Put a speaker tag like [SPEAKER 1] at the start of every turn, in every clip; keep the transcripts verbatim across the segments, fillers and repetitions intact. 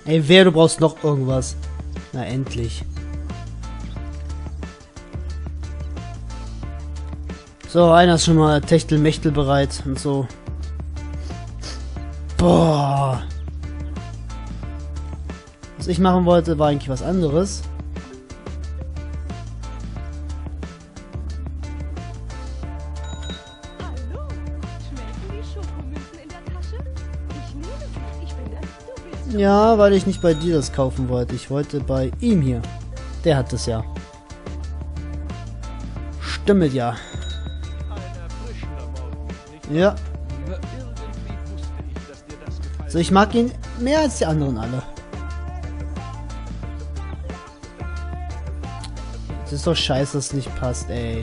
[SPEAKER 1] Ey, wer, du brauchst noch irgendwas. Na, endlich. So, einer ist schon mal Techtelmechtel bereit und so. Boah. Was ich machen wollte, war eigentlich was anderes.
[SPEAKER 2] Hallo, schmelzen die Schokomünzen in der Tasche? Ich nehme sie. Ich bin das. Du willst
[SPEAKER 1] Ja, weil ich nicht bei dir das kaufen wollte. Ich wollte bei ihm hier. Der hat das ja. Stimmt ja. Ja. So, ich mag ihn mehr als die anderen alle. Es ist doch scheiße, dass es nicht passt, ey.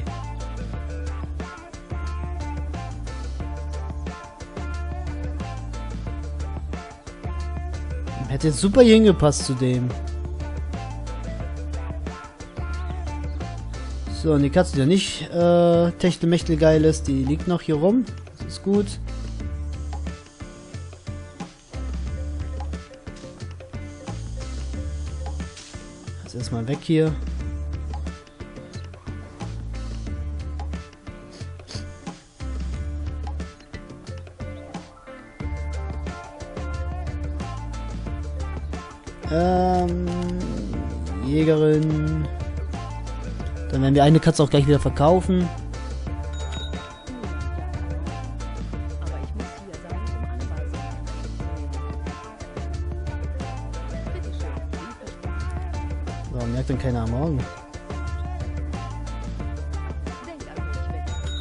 [SPEAKER 1] Hätte jetzt super hier hingepasst zu dem. So, und die Katze, die ja nicht äh, Techtelmechtel geil ist, die liegt noch hier rum. Das ist gut. Jetzt erstmal weg hier. Ähm, Jägerin. Dann werden wir eine Katze auch gleich wieder verkaufen.
[SPEAKER 2] aber ich muss hier sein, um Anweisungen entgegenzunehmen. Bitte schön, wie versprochen.
[SPEAKER 1] So, merkt dann keiner am Morgen.
[SPEAKER 2] Denk an mich, bitte.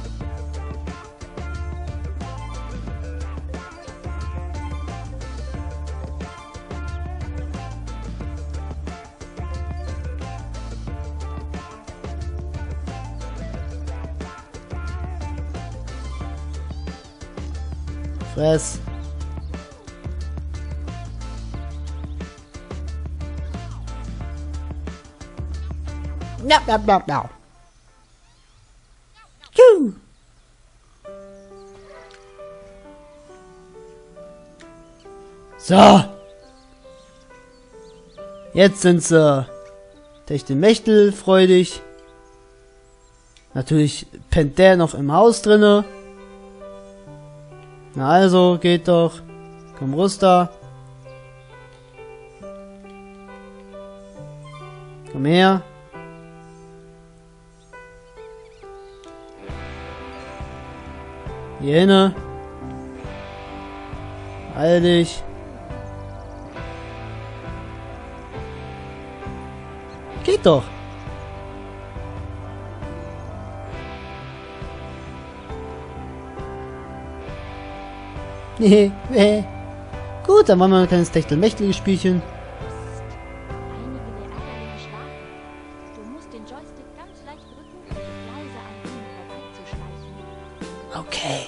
[SPEAKER 1] Fress. Ja, ja, ja, ja. Tschu. So. Jetzt sind sie Techtelmechtel freudig. Natürlich pennt der noch im Haus drinne. Na also, geht doch. Komm, Ruster. Komm her. Hier hinne. Heil dich. Geht doch. Nee, nee. Gut, dann machen wir ein kleines Techtelmechtel-Spielchen.
[SPEAKER 3] Einige der Ärgerlinge schlafen. Du musst den Joystick ganz leicht drücken und dich leise an ihnen vorbeizuschleichen.
[SPEAKER 1] Okay.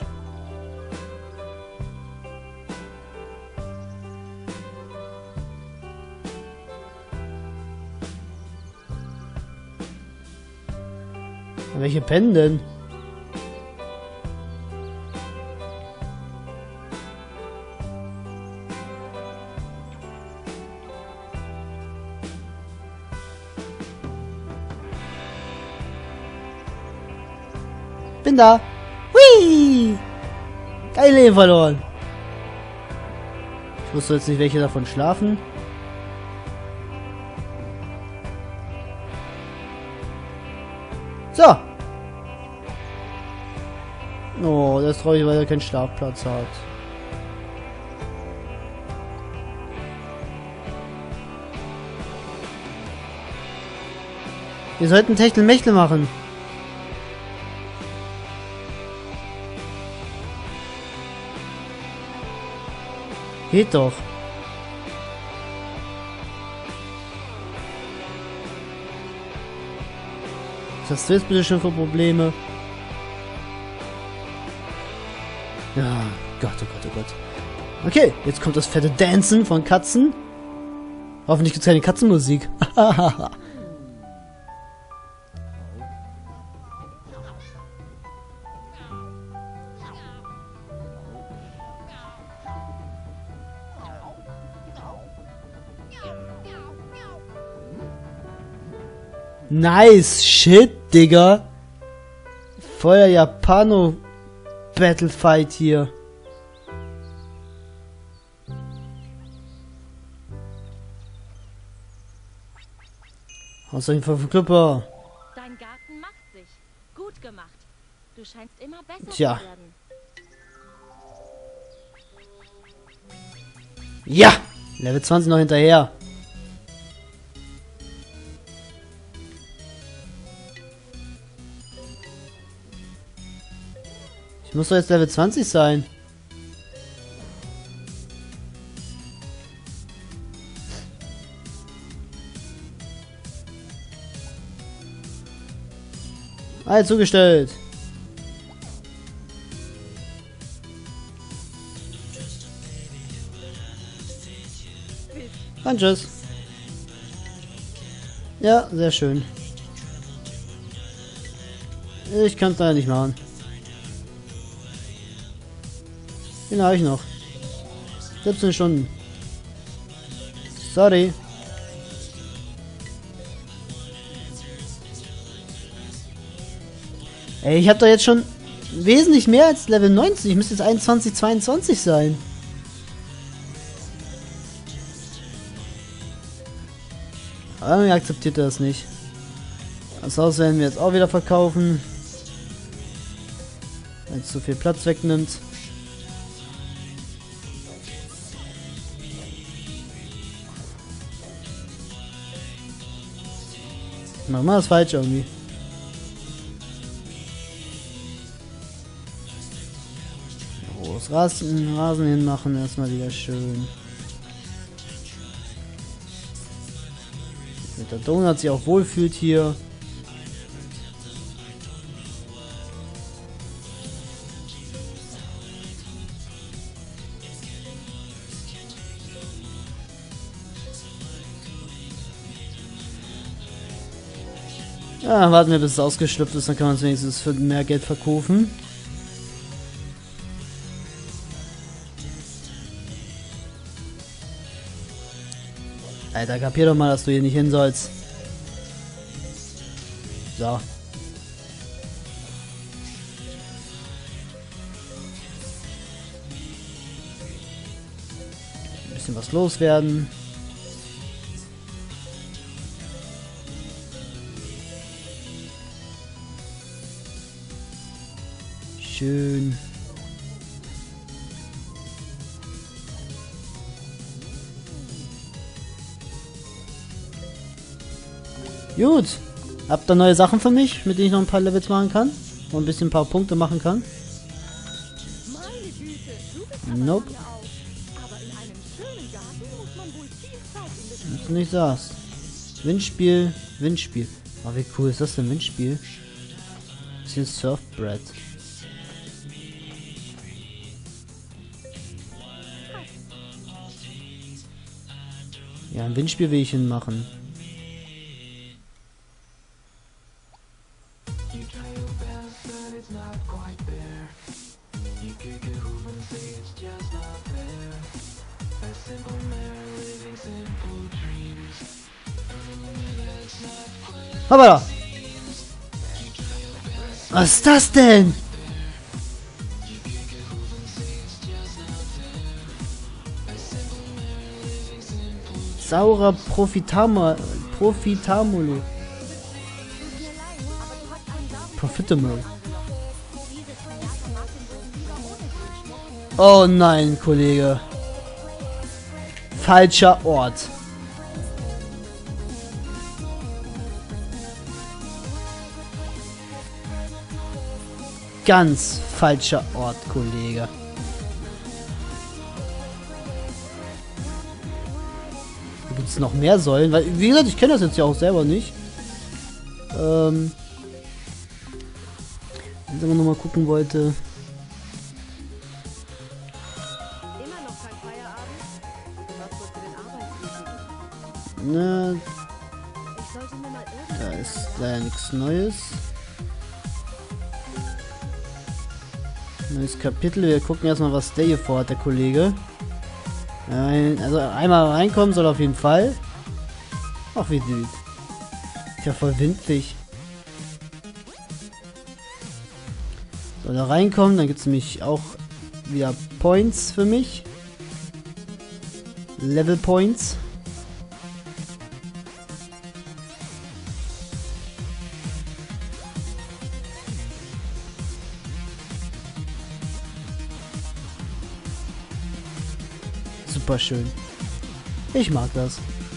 [SPEAKER 1] Welche pennen denn? Bin da. Hui! Kein Leben verloren. Ich wusste jetzt nicht, welche davon schlafen. So. Oh, das ist traurig, weil er keinen Schlafplatz hat. Wir sollten Techtelmechtel machen. Geht doch. Was hast du jetzt bitte schon für Probleme? Ja, Gott, oh Gott, oh Gott. Okay, jetzt kommt das fette Dancen von Katzen. Hoffentlich gibt es keine Katzenmusik. Nice shit, Digga. Voller Japano-Battlefight hier. Aus dem Verklipper.
[SPEAKER 3] Dein Garten macht sich. Gut gemacht. Du scheinst immer besser
[SPEAKER 1] Tja.
[SPEAKER 3] zu werden.
[SPEAKER 1] Ja! Level zwanzig noch hinterher. Ich muss doch jetzt Level zwanzig sein. Alles zugestellt. Dann tschüss. Ja, sehr schön. Ich kann es leider nicht machen. Den habe ich noch. siebzehn Stunden. Sorry. Ey, ich habe doch jetzt schon wesentlich mehr als Level neunzig. Ich müsste jetzt einundzwanzig, zweiundzwanzig sein. Aber mir akzeptiert er das nicht. Das Haus werden wir jetzt auch wieder verkaufen. Weil es so viel Platz wegnimmt. Machen wir das falsch irgendwie. Groß Rasen, Rasen hinmachen, erstmal wieder schön. Damit der Donut sich auch wohlfühlt hier. Ja, warten wir, bis es ausgeschlüpft ist, dann kann man es wenigstens für mehr Geld verkaufen. Alter, kapier doch mal, dass du hier nicht hin sollst. So. Ein bisschen was loswerden. Schön. Gut. Habt ihr neue Sachen für mich, mit denen ich noch ein paar Levels machen kann? Und ein bisschen ein paar Punkte machen kann?
[SPEAKER 2] Meine Güte, du bist aber
[SPEAKER 1] Nope.
[SPEAKER 2] hier auf. Aber in einem schönen Garten muss man wohl viel Zeit investieren.
[SPEAKER 1] Was du nicht sagst. Windspiel, Windspiel. Oh, wie cool ist das denn, Windspiel? Bisschen Surfbrett. Ja, ein Windspiel will ich hinmachen. Hoppala! Was ist das denn? Saurer Profitama Profitamolo. Profitable. Oh nein, Kollege. Falscher Ort. Ganz falscher Ort, Kollege. Gibt es noch mehr Säulen? Weil, wie gesagt, ich kenne das jetzt ja auch selber nicht. Ähm. Wenn ich aber noch mal gucken wollte.
[SPEAKER 2] Immer noch kein Feierabend? Du hast wohl für den Arbeitsweg.
[SPEAKER 1] Ne,
[SPEAKER 2] Ich sollte mir mal
[SPEAKER 1] da
[SPEAKER 2] irgendwas
[SPEAKER 1] ist leider nichts Neues. Neues Kapitel. Wir gucken erstmal, was der hier vorhat, der Kollege. Ein, also einmal reinkommen soll auf jeden Fall. Ach, wie süß. Ist ja voll windig. So, da reinkommen, dann gibt es nämlich auch wieder Points für mich. Level Points. Super schön. Ich mag das.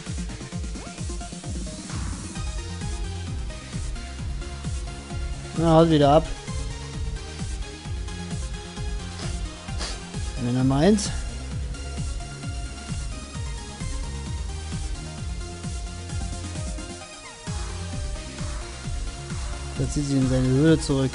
[SPEAKER 1] Na, haut wieder ab. Wenn er meint. Da zieht sie in seine Höhle zurück.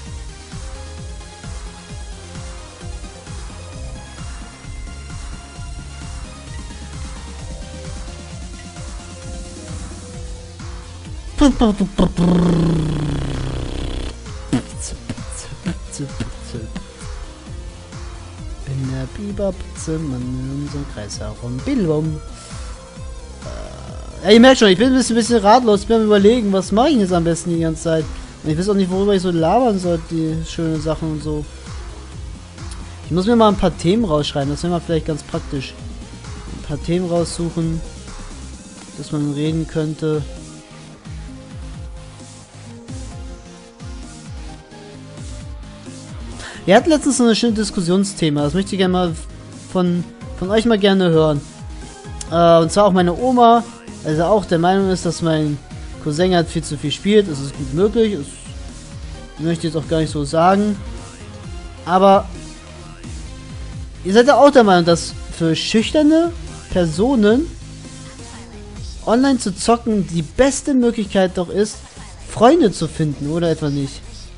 [SPEAKER 1] In der Biberputze, man in unserem Kreis herum. Billum. Äh, ja, ihr merkt schon, ich bin ein bisschen, ein bisschen ratlos. Ich bin am Überlegen, was mache ich jetzt am besten die ganze Zeit. Und ich weiß auch nicht, worüber ich so labern soll, die schönen Sachen und so. Ich muss mir mal ein paar Themen rausschreiben, das wäre mal vielleicht ganz praktisch. Ein paar Themen raussuchen, dass man reden könnte. Wir hatten letztens so ein schönes Diskussionsthema, das möchte ich gerne mal von, von euch mal gerne hören. Äh, und zwar auch meine Oma, also auch der Meinung ist, dass mein Cousin halt viel zu viel spielt. Das ist gut möglich, das möchte ich jetzt auch gar nicht so sagen. Aber ihr seid ja auch der Meinung, dass für schüchterne Personen online zu zocken die beste Möglichkeit doch ist, Freunde zu finden, oder etwa nicht?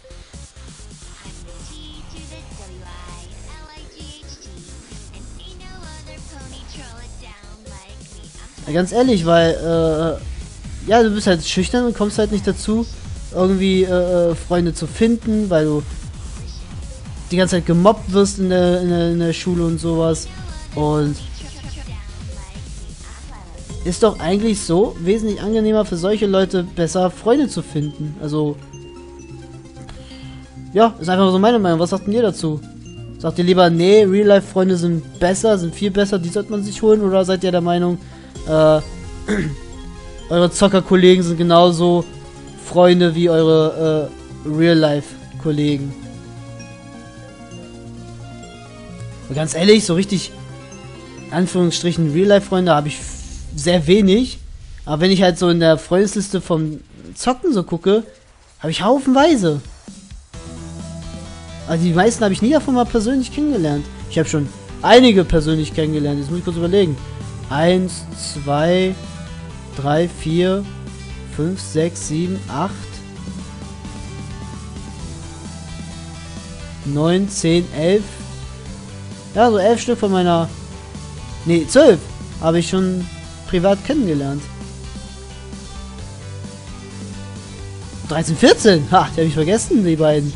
[SPEAKER 1] Ja, ganz ehrlich, weil, äh, ja, du bist halt schüchtern und kommst halt nicht dazu, irgendwie äh, Freunde zu finden, weil du die ganze Zeit gemobbt wirst in der, in der, in der Schule und sowas. Und ist doch eigentlich so wesentlich angenehmer für solche Leute, besser Freunde zu finden. Also, ja, ist einfach so meine Meinung. Was sagt denn ihr dazu? Sagt ihr lieber, nee, Real-Life-Freunde sind besser, sind viel besser, die sollte man sich holen? Oder seid ihr der Meinung, äh, eure Zockerkollegen sind genauso Freunde wie eure äh, Real-Life-Kollegen? Und ganz ehrlich, so richtig, in Anführungsstrichen, Real-Life-Freunde habe ich sehr wenig. Aber wenn ich halt so in der Freundesliste vom Zocken so gucke, habe ich haufenweise. Also die meisten habe ich nie davon mal persönlich kennengelernt. Ich habe schon einige persönlich kennengelernt. Jetzt muss ich kurz überlegen. Eins, zwei, drei, vier, fünf, sechs, sieben, acht, neun, zehn, elf. Ja, so elf Stück von meiner... Nee, zwölf habe ich schon privat kennengelernt. dreizehn, vierzehn! Ha, die habe ich vergessen, die beiden.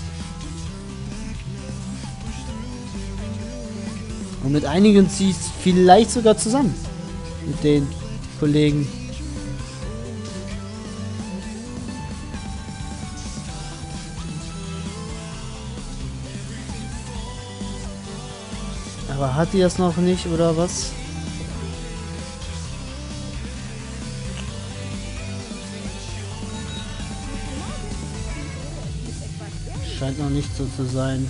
[SPEAKER 1] Und mit einigen ziehe ich vielleicht sogar zusammen. Mit den Kollegen. Aber hat die das noch nicht, oder was? Scheint noch nicht so zu sein.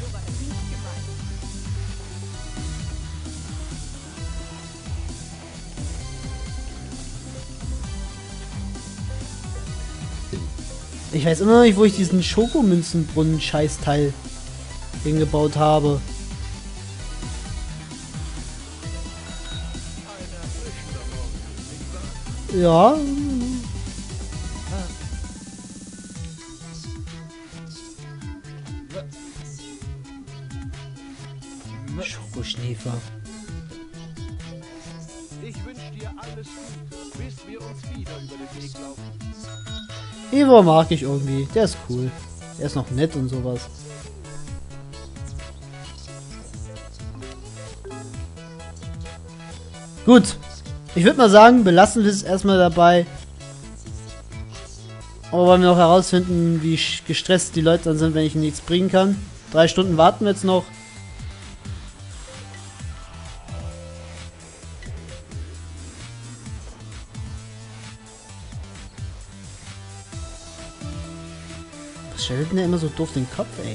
[SPEAKER 1] Ich weiß immer noch nicht, wo ich diesen Schokomünzenbrunnen-Scheißteil hingebaut habe. Ja. Schokoschneefer.
[SPEAKER 4] Ich wünsche dir alles Gute, bis wir uns wieder über den Weg laufen.
[SPEAKER 1] Evo mag ich irgendwie. Der ist cool. Der ist noch nett und sowas. Gut. Ich würde mal sagen, belassen wir es erstmal dabei. Aber wollen wir noch herausfinden, wie gestresst die Leute dann sind, wenn ich ihnen nichts bringen kann. Drei Stunden warten wir jetzt noch. Was stellt denn der immer so doof den Kopf, ey?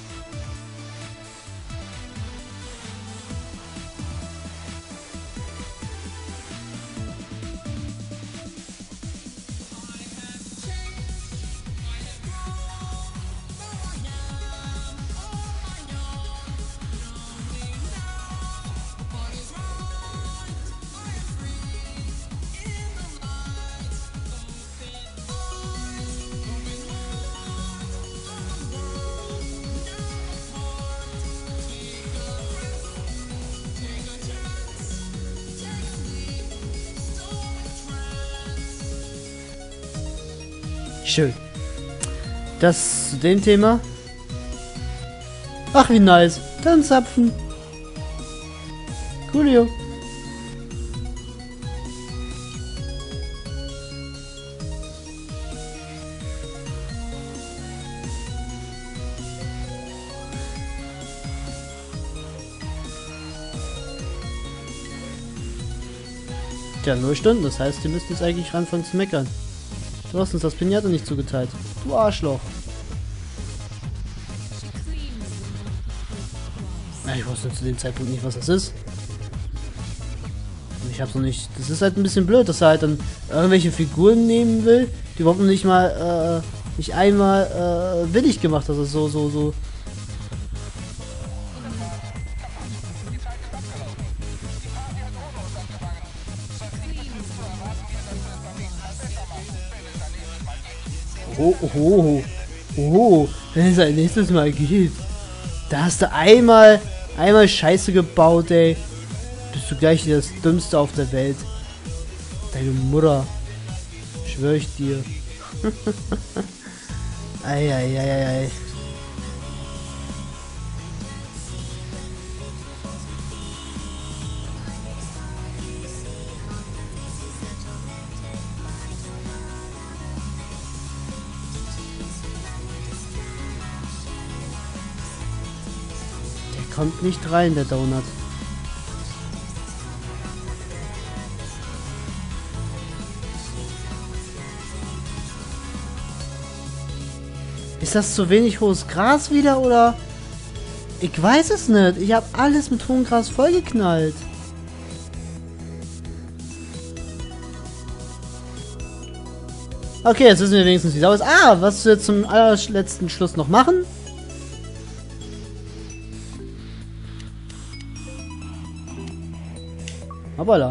[SPEAKER 1] Schön. Das zu dem Thema. Ach, wie nice. Dann zapfen. Coolio. Tja, null Stunden. Das heißt, ihr müsst jetzt eigentlich anfangen zu meckern. Du hast uns das Pinata nicht zugeteilt. Du Arschloch. Ja, ich wusste zu dem Zeitpunkt nicht, was das ist. Und ich hab's noch nicht... Das ist halt ein bisschen blöd, dass er halt dann irgendwelche Figuren nehmen will, die überhaupt noch nicht mal, äh, nicht einmal, äh, willig gemacht hat. Also so, so, so... Oh, oh, oh, oh, wenn es ein nächstes Mal geht, da hast du einmal, einmal Scheiße gebaut, ey. Bist du gleich das Dümmste auf der Welt. Deine Mutter. Schwör ich dir. Eieieiei. Kommt nicht rein, der Donut. Ist das zu wenig hohes Gras wieder, oder? Ich weiß es nicht. Ich habe alles mit hohem Gras vollgeknallt. Okay, jetzt wissen wir wenigstens, wie es aus ist. Ah, was wir jetzt zum allerletzten Schluss noch machen. Hoppala.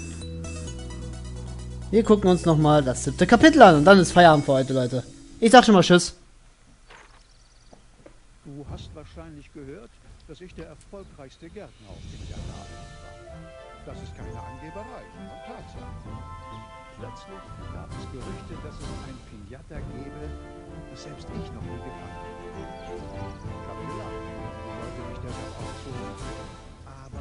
[SPEAKER 1] Wir gucken uns nochmal das siebte Kapitel an und dann ist Feierabend für heute, Leute. Ich sag schon mal Tschüss.
[SPEAKER 4] Du hast wahrscheinlich gehört, dass ich der erfolgreichste Gärtner auf dem Jahre war. Das ist keine Angeberei, sondern Tatsache. Plötzlich gab es Gerüchte, dass es ein Pinata gäbe, das selbst ich noch nie gekannt habe. Ich habe gelacht, wollte mich deshalb auszuholen. Aber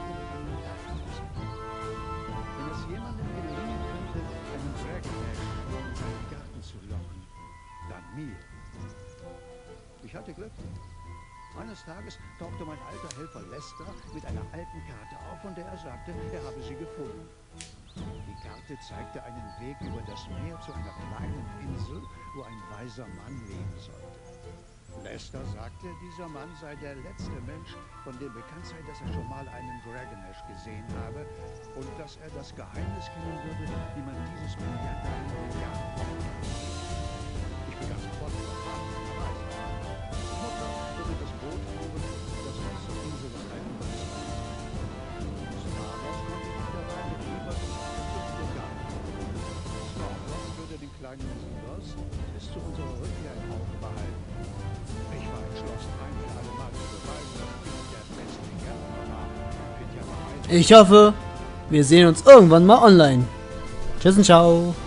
[SPEAKER 4] wenn es jemandem gelingen könnte, einen Dragonash in seinen Garten zu locken, dann mir. Ich hatte Glück. Eines Tages tauchte mein alter Helfer Lester mit einer alten Karte auf, von der er sagte, er habe sie gefunden. Die Karte zeigte einen Weg über das Meer zu einer kleinen Insel, wo ein weiser Mann leben sollte. Lester sagte, dieser Mann sei der letzte Mensch, von dem bekannt sei, dass er schon mal einen Dragonash gesehen habe und dass er das Geheimnis kennen würde, wie man dieses Pinata in den Garten bringt. Ich begann sofort zu verfahren. Mutter würde das Boot fuhren, das uns zur Insel des alten Mannes bringt. Daraus konnte ich dabei mit Eva in den Garten. Snorlax würde den kleinen Silas bis zu unserer Rückkehr im Auge behalten. Ich war entschlossen, ein für alle Mal zu beweisen, dass ich der beste Gärtner war.
[SPEAKER 1] Ich hoffe, wir sehen uns irgendwann mal online. Tschüss und ciao.